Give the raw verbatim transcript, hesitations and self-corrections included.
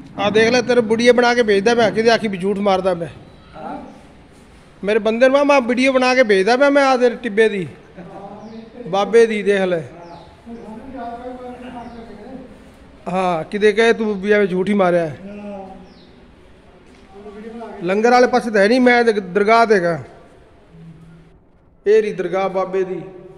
आ देख ले तेरे वीडियो बना के भेजदा मैं कि आखी भी झूठ मारदा मैं मेरे बंदे मैं मैं वीडियो बना के भेजदा मैं मैं आ तेरे टिब्बे दी बाबे दी देख ले हाँ कि कहे तू भी झूठ ही मारिया लंगर वाले पासे तो है नहीं मैं दरगाह देगा एरी दरगाह बाबे दी।